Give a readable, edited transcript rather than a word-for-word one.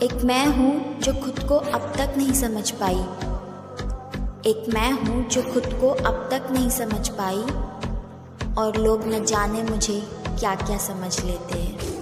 एक मैं हूँ जो खुद को अब तक नहीं समझ पाई। एक मैं हूँ जो खुद को अब तक नहीं समझ पाई, और लोग न जाने मुझे क्या क्या समझ लेते हैं।